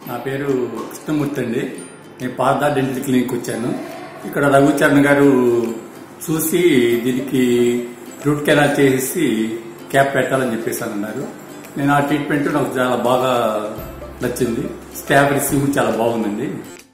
నా పేరు కృష్ణమూర్తి అండి. నేను పార్థ డెంటల్ క్లినిక్ వచ్చాను. ఇక్కడ రఘుచరణ్ గారు చూసి దీనికి రూట్ కెనాల్ చేసి క్యాప్ పెట్టాలని చెప్పేసి అన్నారు. నేను ఆ ట్రీట్మెంట్ నాకు చాలా బాగా నచ్చింది. స్టాఫ్ రిసీవ్ చాలా బాగుందండి.